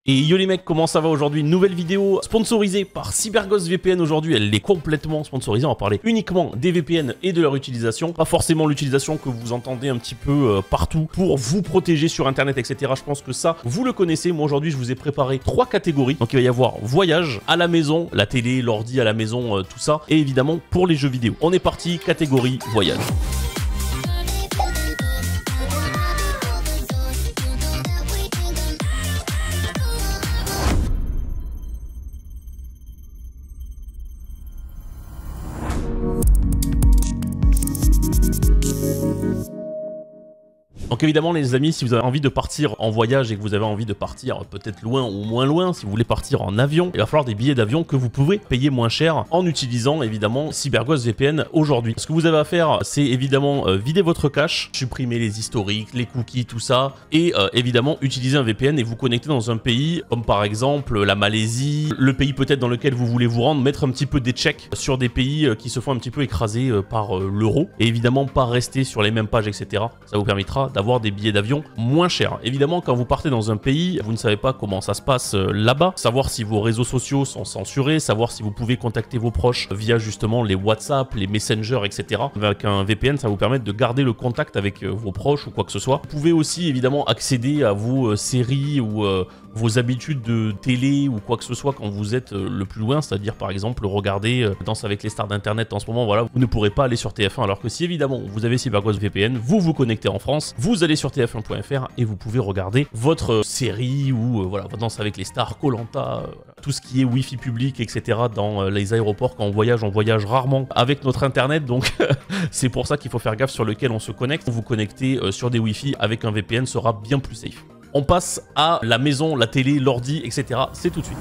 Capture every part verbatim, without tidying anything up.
Et yo les mecs, comment ça va aujourd'hui? Nouvelle vidéo sponsorisée par CyberGhost V P N aujourd'hui. Elle est complètement sponsorisée. On va parler uniquement des V P N et de leur utilisation. Pas forcément l'utilisation que vous entendez un petit peu euh, partout pour vous protéger sur internet, et cetera. Je pense que ça, vous le connaissez. Moi aujourd'hui, je vous ai préparé trois catégories. Donc il va y avoir voyage, à la maison, la télé, l'ordi à la maison, euh, tout ça. Et évidemment pour les jeux vidéo. On est parti, catégorie voyage. Donc évidemment les amis, si vous avez envie de partir en voyage et que vous avez envie de partir peut-être loin ou moins loin, si vous voulez partir en avion, il va falloir des billets d'avion que vous pouvez payer moins cher en utilisant évidemment CyberGhost V P N aujourd'hui. Ce que vous avez à faire, c'est évidemment euh, vider votre cache, supprimer les historiques, les cookies, tout ça, et euh, évidemment utiliser un V P N et vous connecter dans un pays comme par exemple la Malaisie, le pays peut-être dans lequel vous voulez vous rendre, mettre un petit peu des checks sur des pays euh, qui se font un petit peu écraser euh, par euh, l'euro, et évidemment pas rester sur les mêmes pages, et cetera. Ça vous permettra d'avoir des billets d'avion moins chers. Évidemment, quand vous partez dans un pays, vous ne savez pas comment ça se passe euh, là-bas, savoir si vos réseaux sociaux sont censurés, savoir si vous pouvez contacter vos proches via justement les WhatsApp, les Messenger, et cetera. Avec un V P N, ça va vous permettre de garder le contact avec euh, vos proches ou quoi que ce soit. Vous pouvez aussi évidemment accéder à vos euh, séries ou euh, vos habitudes de télé ou quoi que ce soit quand vous êtes euh, le plus loin, c'est-à-dire par exemple regarder euh, Danse avec les stars d'internet en ce moment, voilà, vous ne pourrez pas aller sur T F un, alors que si évidemment vous avez CyberGhost V P N, vous vous connectez en France, vous allez sur T F un point F R et vous pouvez regarder votre euh, série ou euh, voilà, Danse avec les stars, Koh Lanta, euh, tout ce qui est Wi-Fi public, et cetera. Dans euh, les aéroports. Quand on voyage, on voyage rarement avec notre internet, donc c'est pour ça qu'il faut faire gaffe sur lequel on se connecte. Vous connecter euh, sur des Wi-Fi avec un V P N sera bien plus safe. On passe à la maison, la télé, l'ordi, et cetera. C'est tout de suite.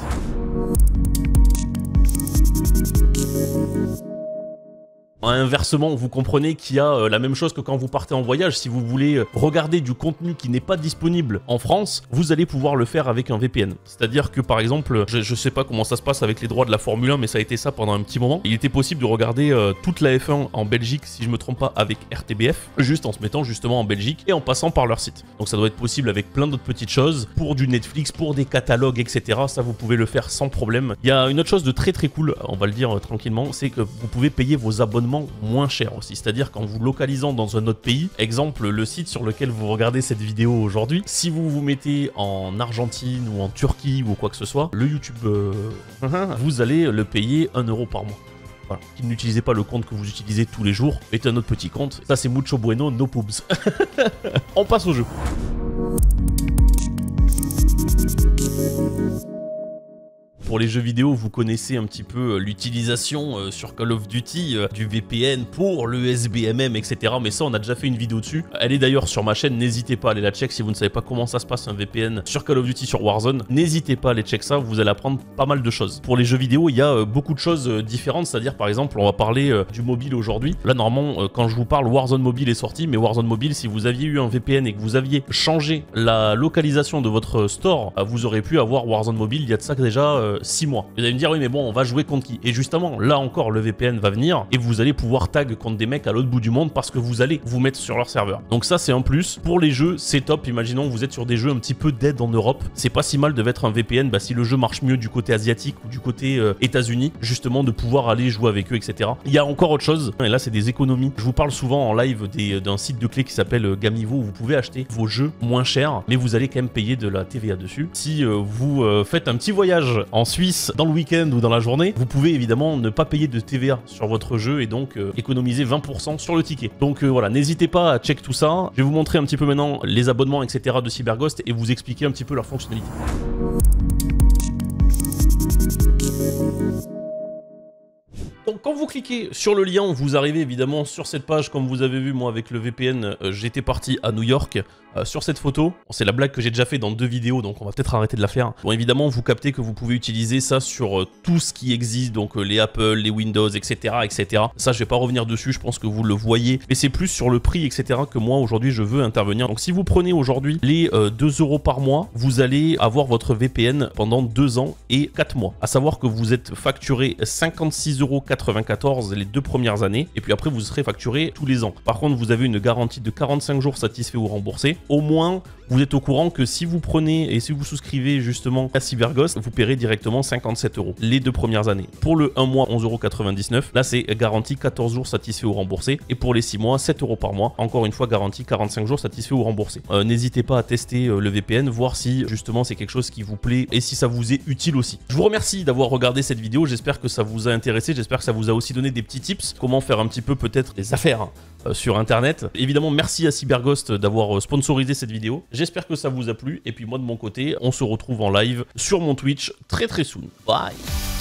Inversement, vous comprenez qu'il y a euh, la même chose que quand vous partez en voyage. Si vous voulez euh, regarder du contenu qui n'est pas disponible en France, vous allez pouvoir le faire avec un V P N. C'est-à-dire que par exemple, je, je sais pas comment ça se passe avec les droits de la Formule un, mais ça a été ça pendant un petit moment. Il était possible de regarder euh, toute la F un en Belgique, si je me trompe pas, avec R T B F, juste en se mettant justement en Belgique et en passant par leur site. Donc ça doit être possible avec plein d'autres petites choses, pour du Netflix, pour des catalogues, et cetera. Ça, vous pouvez le faire sans problème. Il y a une autre chose de très très cool, on va le dire euh, tranquillement, c'est que vous pouvez payer vos abonnements moins cher aussi, c'est-à-dire qu'en vous localisant dans un autre pays, exemple le site sur lequel vous regardez cette vidéo aujourd'hui, si vous vous mettez en Argentine ou en Turquie ou quoi que ce soit, le YouTube, euh, vous allez le payer un euro par mois. Voilà. Si vous n'utilisez pas le compte que vous utilisez tous les jours, mettez un autre petit compte, ça c'est mucho bueno, no pubs. On passe au jeu. Pour les jeux vidéo, vous connaissez un petit peu l'utilisation euh, sur Call of Duty euh, du V P N pour le S B M M, et cetera. Mais ça, on a déjà fait une vidéo dessus. Elle est d'ailleurs sur ma chaîne. N'hésitez pas à aller la check si vous ne savez pas comment ça se passe un V P N sur Call of Duty sur Warzone. N'hésitez pas à aller check ça. Vous allez apprendre pas mal de choses. Pour les jeux vidéo, il y a euh, beaucoup de choses euh, différentes. C'est-à-dire, par exemple, on va parler euh, du mobile aujourd'hui. Là, normalement, euh, quand je vous parle, Warzone Mobile est sorti. Mais Warzone Mobile, si vous aviez eu un V P N et que vous aviez changé la localisation de votre store, euh, vous aurez pu avoir Warzone Mobile il y a de ça déjà euh, six mois. Vous allez me dire, oui, mais bon, on va jouer contre qui? Et justement, là encore, le V P N va venir et vous allez pouvoir tag contre des mecs à l'autre bout du monde parce que vous allez vous mettre sur leur serveur. Donc ça, c'est un plus. Pour les jeux, c'est top. Imaginons que vous êtes sur des jeux un petit peu dead en Europe. C'est pas si mal de mettre un V P N, bah, si le jeu marche mieux du côté asiatique ou du côté euh, États-Unis, justement de pouvoir aller jouer avec eux, et cetera. Il y a encore autre chose, et là, c'est des économies. Je vous parle souvent en live d'un site de clés qui s'appelle euh, Gamivo, où vous pouvez acheter vos jeux moins chers, mais vous allez quand même payer de la T V A dessus. Si euh, vous euh, faites un petit voyage en Suisse dans le week-end ou dans la journée, vous pouvez évidemment ne pas payer de T V A sur votre jeu et donc euh, économiser vingt pour cent sur le ticket. Donc euh, voilà, n'hésitez pas à check tout ça. Je vais vous montrer un petit peu maintenant les abonnements, et cetera de CyberGhost et vous expliquer un petit peu leurs fonctionnalités. Donc quand vous cliquez sur le lien, vous arrivez évidemment sur cette page. Comme vous avez vu, moi avec le V P N, euh, j'étais parti à New York. Euh, sur cette photo, c'est la blague que j'ai déjà fait dans deux vidéos, donc on va peut-être arrêter de la faire. Bon, évidemment, vous captez que vous pouvez utiliser ça sur euh, tout ce qui existe, donc euh, les Apple, les Windows, et cetera, et cetera. Ça, je vais pas revenir dessus, je pense que vous le voyez, mais c'est plus sur le prix, et cetera, que moi aujourd'hui je veux intervenir. Donc si vous prenez aujourd'hui les euh, deux euros par mois, vous allez avoir votre V P N pendant deux ans et quatre mois. À savoir que vous êtes facturé cinquante-six euros quatre-vingt-quatorze les deux premières années, et puis après vous serez facturé tous les ans. Par contre, vous avez une garantie de quarante-cinq jours satisfait ou remboursé. Au moins, vous êtes au courant que si vous prenez et si vous souscrivez justement à CyberGhost, vous paierez directement cinquante-sept euros les deux premières années. Pour le un mois, onze euros quatre-vingt-dix-neuf. Là, c'est garanti quatorze jours satisfaits ou remboursés. Et pour les six mois, sept euros par mois. Encore une fois, garanti quarante-cinq jours satisfaits ou remboursés. Euh, N'hésitez pas à tester euh, le V P N, voir si justement c'est quelque chose qui vous plaît et si ça vous est utile aussi. Je vous remercie d'avoir regardé cette vidéo. J'espère que ça vous a intéressé. J'espère que ça vous a aussi donné des petits tips. Comment faire un petit peu peut-être des affaires euh, sur Internet. Évidemment, merci à CyberGhost d'avoir sponsorisé cette vidéo. J'espère que ça vous a plu. Et puis moi, de mon côté, on se retrouve en live sur mon Twitch très très soon. Bye.